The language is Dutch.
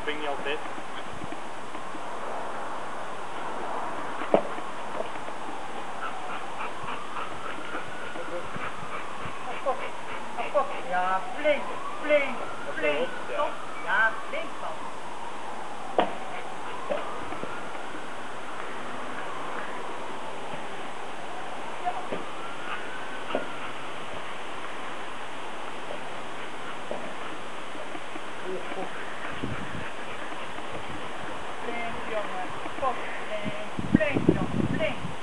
snap ik niet altijd. Ja, flink, flink, flink. Stop. Ja, flink van. Flink jongen, stop, flink, flink jongen, flink.